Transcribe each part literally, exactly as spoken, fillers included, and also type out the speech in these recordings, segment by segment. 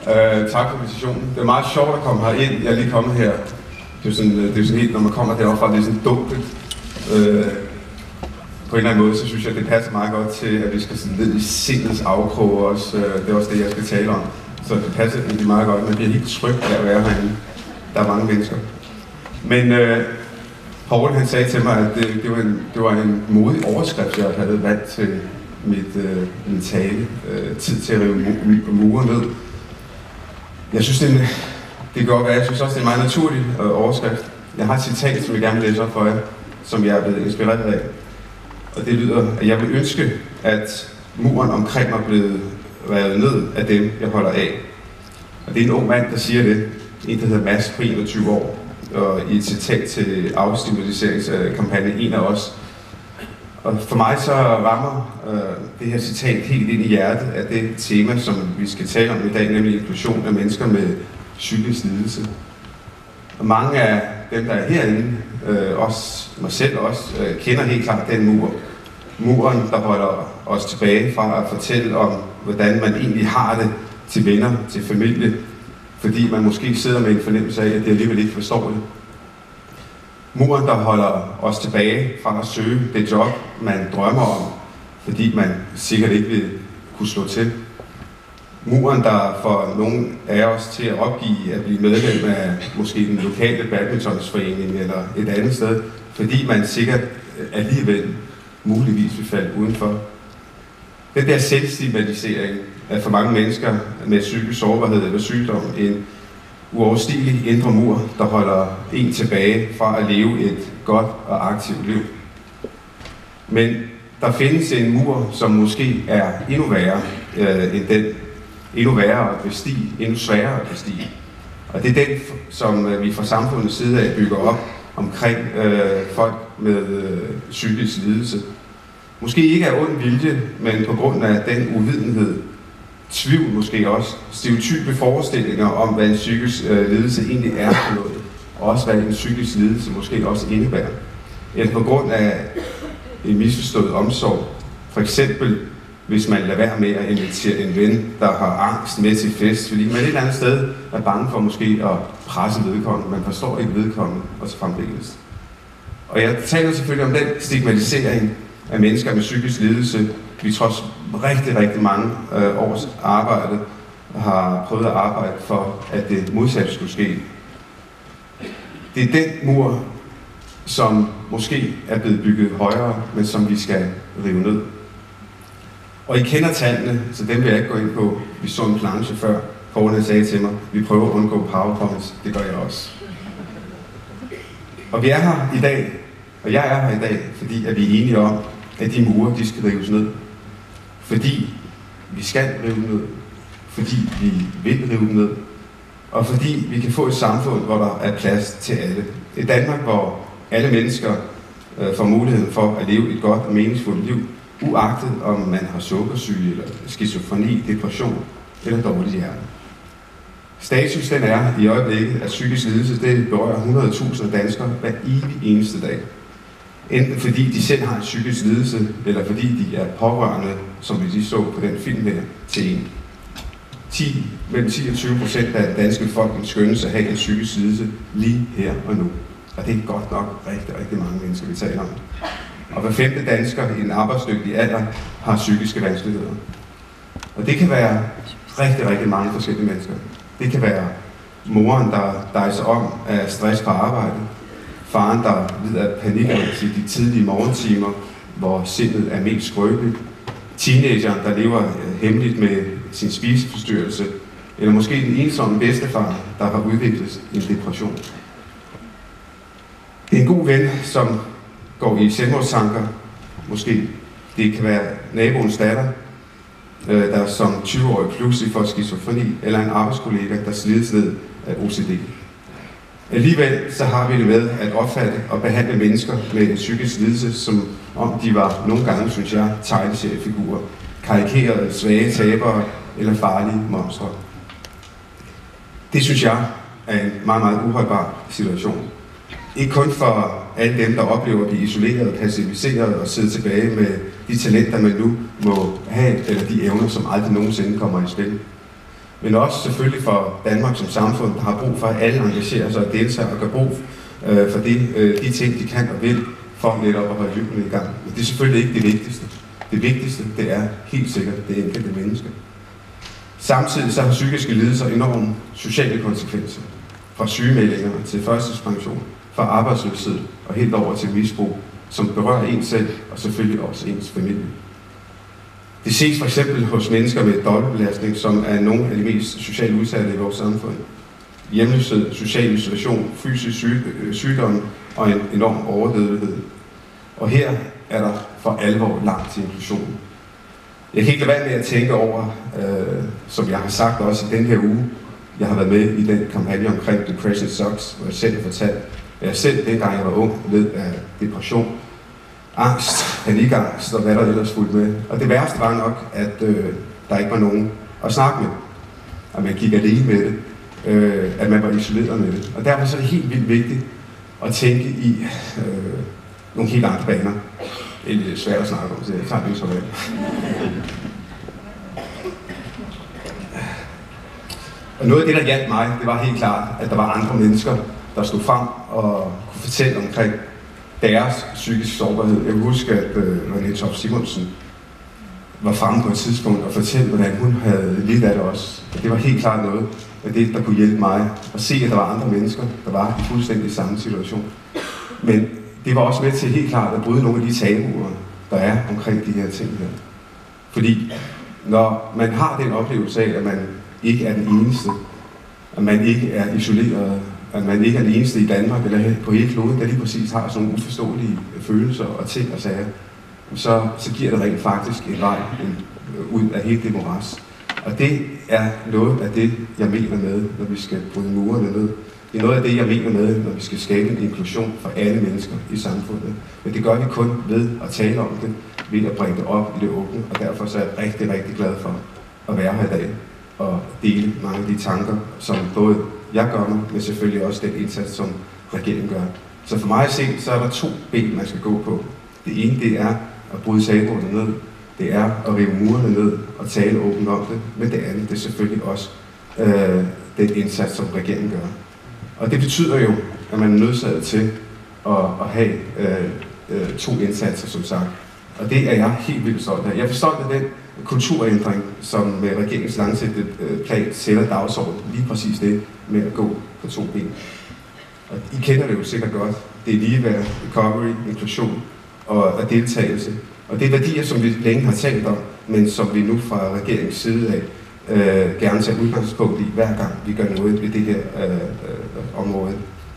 Uh, tak for invitationen. Det er meget sjovt at komme herind. Jeg er lige kommet her. Det er sådan, det er sådan helt, når man kommer deroppe fra, det er sådan dunkelt. Uh, på en eller anden måde, så synes jeg, at det passer meget godt til, at vi skal sådan ned i sindets afkrog også. Uh, det er også det, jeg skal tale om. Så det passer egentlig meget godt. Man bliver helt tryg af at være herinde. Der er mange mennesker. Men uh, Paul, han sagde til mig, at det, det, var, en, det var en modig overskrift, jeg havde valgt til mit, uh, min tale. Uh, tid til at rive murer ned. Jeg synes, det, det kan godt være. Jeg synes også, det er en meget naturlig øh, overskrift. Jeg har et citat, som jeg gerne vil læse op for jer, som jeg er blevet inspireret af. Og det lyder, at jeg vil ønske, at muren omkring mig blev revet ned af dem, jeg holder af. Og det er en ung mand, der siger det. En, der hedder Mads på enogtyve år. Og i et citat til afstigmatiseringskampagne En af os. Og for mig så rammer øh, det her citat helt ind i hjertet af det tema, som vi skal tale om i dag, nemlig inklusion af mennesker med psykisk lidelse. Og mange af dem, der er herinde, øh, også mig selv også, øh, kender helt klart den mur. Muren, der holder os tilbage fra at fortælle om, hvordan man egentlig har det til venner, til familie, fordi man måske sidder med en fornemmelse af, at det alligevel ikke forstår det. Muren, der holder os tilbage fra at søge det job, man drømmer om, fordi man sikkert ikke vil kunne slå til. Muren, der får nogle af os til at opgive at blive medlem af måske den lokale badmintonsforening eller et andet sted, fordi man sikkert alligevel muligvis vil falde udenfor. Den der selvstigmatisering er for mange mennesker med psykisk sårbarhed eller sygdom en uoverstigelig indre mur, der holder en tilbage fra at leve et godt og aktivt liv. Men der findes en mur, som måske er endnu værre øh, end den, endnu værre at bestige, endnu sværere at bestige. Og det er den, som vi fra samfundets side af bygger op omkring øh, folk med øh, psykisk lidelse. Måske ikke af ond vilje, men på grund af den uvidenhed, tvivl måske også, stereotype forestillinger om, hvad en psykisk øh, lidelse egentlig er for noget, og også hvad en psykisk lidelse måske også indebærer. Eller på grund af en misforstået omsorg. For eksempel, hvis man lader være med at invitere en ven, der har angst med til fest, fordi man et eller andet sted er bange for måske at presse vedkommende. Man forstår ikke vedkommende, og så fremdeles. Og jeg taler selvfølgelig om den stigmatisering af mennesker med psykisk lidelse, vi trods rigtig, rigtig mange øh, års arbejde har prøvet at arbejde for, at det modsatte skulle ske. Det er den mur, som måske er blevet bygget højere, men som vi skal rive ned. Og I kender tallene, så dem vil jeg ikke gå ind på. Vi så en planche før. Poul sagde til mig, vi prøver at undgå powerpoints. Det gør jeg også. Og vi er her i dag, og jeg er her i dag, fordi at vi er enige om, at de mure, de skal rives ned. Fordi vi skal rive dem ned. Fordi vi vil rive dem ned. Og fordi vi kan få et samfund, hvor der er plads til alle. Et Danmark, hvor alle mennesker øh, får muligheden for at leve et godt og meningsfuldt liv, uagtet om man har sukkersyge, eller skizofreni, depression eller dårligt hjerte. Status den er i øjeblikket, at psykisk lidelse det berører hundrede tusind danskere hver evig eneste dag. Enten fordi de selv har en psykisk lidelse, eller fordi de er pårørende, som vi lige så på den film her, til en. ti, mellem ti og tyve procent af den danske befolkning skønnes at have en psykisk lidelse lige her og nu. Og det er godt nok rigtig, rigtig mange mennesker, vi taler om. Og hver femte dansker i en arbejdsdygtig alder har psykiske vanskeligheder. Og det kan være rigtig, rigtig mange forskellige mennesker. Det kan være moren, der dejser om af stress på arbejde. Faren, der lider af panikangst i de tidlige morgentimer, hvor sindet er mest skrøbeligt. Teenageren, der lever hemmeligt med sin spiseforstyrrelse. Eller måske den ensomme bedstefar, der har udviklet en depression. Det er en god ven, som går i selvmordstanker. Måske det kan være naboens datter, der som tyve-årig pludselig får skizofreni, eller en arbejdskollega, der slides ned af O C D. Alligevel så har vi det med at opfatte og behandle mennesker med en psykisk lidelse, som om de var nogle gange, synes jeg, tegneseriefigurer, karikerede, svage tabere eller farlige monstre. Det synes jeg er en meget, meget uholdbar situation. Ikke kun for alle dem, der oplever at blive isoleret, passiviseret og sidde tilbage med de talenter, man nu må have, eller de evner, som aldrig nogensinde kommer i spil. men også selvfølgelig for Danmark som samfund, der har brug for, at alle engagerer sig og deltager og gør brug øh, for det, øh, de ting, de kan og vil, for netop at holde hjulene i gang. Men det er selvfølgelig ikke det vigtigste. Det vigtigste, det er helt sikkert det enkelte menneske. Samtidig så har psykiske lidelser enorme sociale konsekvenser. Fra sygemeldinger til førtidspension, fra arbejdsløshed og helt over til misbrug, som berører en selv og selvfølgelig også ens familie. Det ses for eksempel hos mennesker med dobbeltbelastning, som er nogle af de mest socialt udsatte i vores samfund. Hjemløshed, social isolation, fysisk syg, sygdom og en enorm overdødelighed. Og her er der for alvor langt til inklusion. Jeg kan ikke lade være med at tænke over, øh, som jeg har sagt også i den her uge, jeg har været med i den kampagne omkring Depression Sucks, hvor jeg selv har fortalt, at jeg selv, dengang jeg var ung, led af depression, angst, panikangst og hvad der ellers fulgte med. Og det værste var nok, at øh, der ikke var nogen at snakke med, at man gik alene med det, øh, at man var isoleret med det. Og derfor så er det helt vildt vigtigt at tænke i øh, nogle helt andre baner. Det er lidt svært at snakke om, så jeg tager det så vel. Og noget af det, der hjalp mig, det var helt klart, at der var andre mennesker, der stod frem og kunne fortælle omkring deres psykiske sårbarhed. Jeg kan huske, at øh, René Toft Simonsen var fremme på et tidspunkt og fortalte, hvordan hun havde lidt af det også. Og det var helt klart noget af det, der kunne hjælpe mig at se, at der var andre mennesker, der var i fuldstændig samme situation. Men det var også med til helt klart at bryde nogle af de tabuer, der er omkring de her ting her. Fordi når man har den oplevelse af, at man ikke er den eneste, at man ikke er isoleret, at man ikke er den eneste i Danmark eller på hele kloden, der lige præcis har sådan nogle uforståelige følelser og ting og sager, så, så giver det rent faktisk en vej en, ud af hele det moras. Og det er noget af det, jeg mener med, når vi skal bryde murene ned. Det er noget af det, jeg mener med, når vi skal skabe en inklusion for alle mennesker i samfundet. Men det gør vi kun ved at tale om det, ved at bringe det op i det åbne, og derfor så er jeg rigtig, rigtig glad for at være her i dag og dele mange af de tanker, som både jeg gør mig, men selvfølgelig også den indsats, som regeringen gør. Så for mig at se, så er der to ben, man skal gå på. Det ene, det er at bryde tabuerne ned. Det er at rive murene ned og tale åbent om det. Men det andet, det er selvfølgelig også øh, den indsats, som regeringen gør. Og det betyder jo, at man er nødsaget til at, at have øh, øh, to indsatser, som sagt. Og det er jeg helt vildt stolt af. Jeg er stolt af den kulturændring, som med regeringens langsigtede plan sætter dagsordenen. Lige præcis det med at gå på to ben. Og I kender det jo sikkert godt. Det er ligeværd, recovery, inklusion og, og deltagelse. Og det er værdier, som vi længe har talt om, men som vi nu fra regeringens side af øh, gerne tager udgangspunkt i, hver gang vi gør noget ved det her øh, øh, område.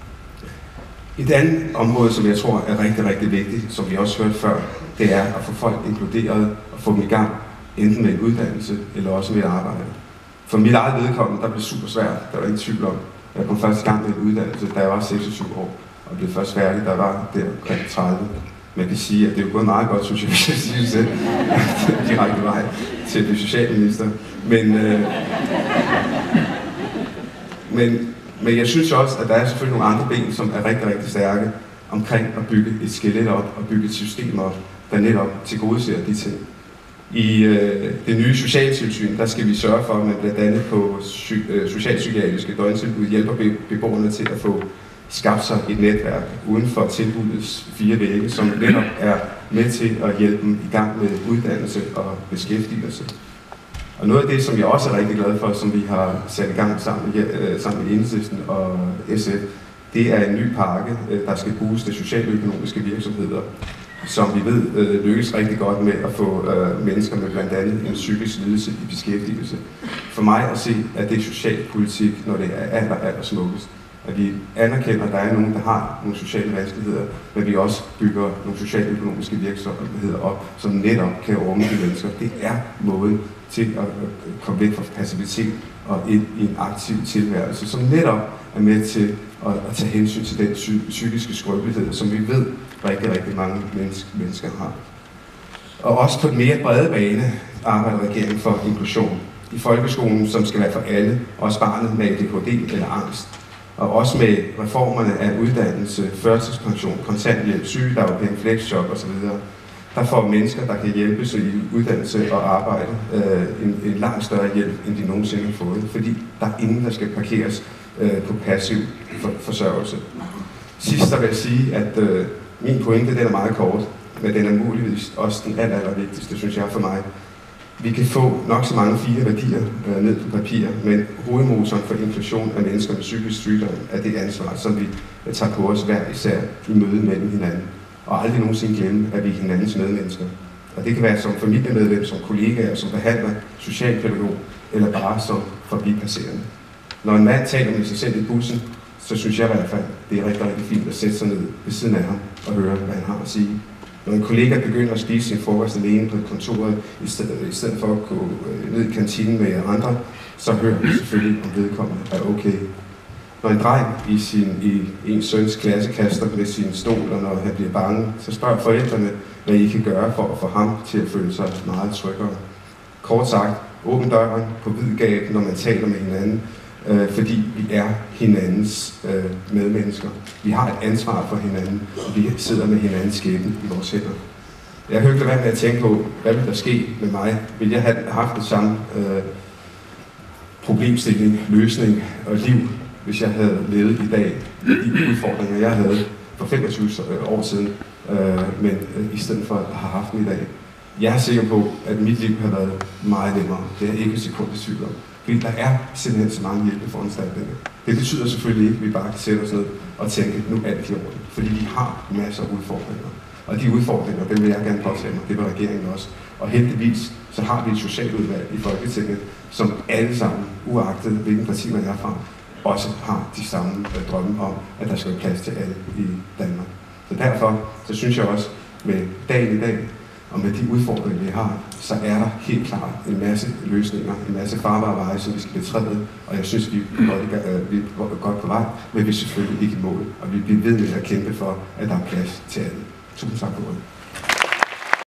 Et andet område, som jeg tror er rigtig, rigtig vigtigt, som vi også hørte før, det er at få folk inkluderet og få dem i gang, enten med en uddannelse eller også med et arbejde. For mit eget vedkommende, der blev super svært, der var ikke tvivl om. Jeg kom først i gang med en uddannelse, da jeg var seksogtyve år, og blev først færdig, da jeg var der omkring tredive. Man kan sige, at det er jo gået meget godt, synes jeg, hvis jeg siger det selv, direkte vej til det socialminister. Men, øh, men, men jeg synes også, at der er selvfølgelig nogle andre ben, som er rigtig, rigtig stærke omkring at bygge et skelet op og bygge et system op, der netop tilgodeser de ting. I øh, det nye socialtilsyn, der skal vi sørge for, at man blandt andet på sy øh, socialpsykiatriske døgntilbud hjælper be beboerne til at få skabt sig et netværk uden for tilbudets fire vægge, som netop er med til at hjælpe dem i gang med uddannelse og beskæftigelse. Og noget af det, som jeg også er rigtig glad for, som vi har sat i gang sammen med, øh, sammen med Enhedslisten og S F, det er en ny pakke, øh, der skal bruges til socialøkonomiske virksomheder, som vi ved øh, lykkes rigtig godt med at få øh, mennesker med blandt andet en psykisk lidelse i beskæftigelse. For mig at se, at det er socialpolitik, når det er aller, aller smukkest. At vi anerkender, at der er nogen, der har nogle sociale vanskeligheder, men vi også bygger nogle socialøkonomiske virksomheder op, som netop kan rumme de mennesker. Det er måden til at komme væk fra passivitet og ind i en aktiv tilværelse, som netop er med til at, at tage hensyn til den psy psykiske skrøbelighed, som vi ved, rigtig, rigtig mange menneske, mennesker har. Og også på den mere brede bane arbejder regeringen for inklusion. I folkeskolen, som skal være for alle, også barnet med A D H D eller angst. Og også med reformerne af uddannelse, førtidspension, kontanthjælp, sygedagpenge, flexjob osv. der får mennesker, der kan hjælpe sig i uddannelse og arbejde, øh, en, en langt større hjælp, end de nogensinde har fået, fordi der er ingen, der skal parkeres øh, på passiv for, forsørgelse. Sidst der vil jeg sige, at øh, min pointe den er meget kort, men den er muligvis også den aller, aller vigtigste, synes jeg for mig. Vi kan få nok så mange fine værdier øh, ned på papir, men hovedmotoren for inklusion af mennesker med psykisk sygdom er det ansvar, som vi tager på os hver især i møde mellem hinanden. Og aldrig nogensinde glemme, at vi er hinandens medmennesker. Og det kan være som familiemedlem, som kollegaer, som behandler, socialpædagog, eller bare som forbipasserende. Når en mand taler med sig selv i bussen, så synes jeg i hvert fald, det er rigtig, rigtig fint at sætte sig ned ved siden af ham og høre, hvad han har at sige. Når en kollega begynder at spise sin frokost alene på kontoret, i stedet, i stedet for at gå ned i kantinen med andre, så hører vi selvfølgelig, om vedkommende er okay. Når en dreng i, sin, i en søns klasse kaster med sin stol, og når han bliver bange, så spørger forældrene, hvad I kan gøre for at få ham til at føle sig meget tryggere. Kort sagt, åbn døren på vid gab, når man taler med hinanden, øh, fordi vi er hinandens øh, medmennesker. Vi har et ansvar for hinanden, og vi sidder med hinandens skæbne i vores hænder. Jeg hører ikke lade være med at tænke på, hvad vil der ske med mig? Vil jeg have haft det samme øh, problemstilling, løsning og liv, hvis jeg havde levet i dag, de udfordringer, jeg havde for femogtyve år siden, øh, men øh, i stedet for at have haft dem i dag. Jeg er sikker på, at mit liv har været meget nemmere. Det er ikke et sekund i tvivl om. Fordi der er simpelthen så mange hjælpeforanstaltninger. Det betyder selvfølgelig ikke, at vi bare kan sætte os ned og tænke, nu er det i orden. Fordi vi har masser af udfordringer. Og de udfordringer, dem vil jeg gerne påtage mig. Det vil regeringen også. Og heldigvis, så har vi et socialudvalg i Folketinget, som alle sammen, uagtet hvilken parti man er fra, også har de samme øh, drømme om, at der skal være plads til alle i Danmark. Så derfor, så synes jeg også, med dagen i dag, og med de udfordringer, vi har, så er der helt klart en masse løsninger, en masse farbare veje, som vi skal betræde, og jeg synes, vi er godt, øh, vi er godt på vej, men vi er selvfølgelig ikke i mål, og vi bliver ved med at kæmpe for, at der er plads til alle. Tusind tak for ordet.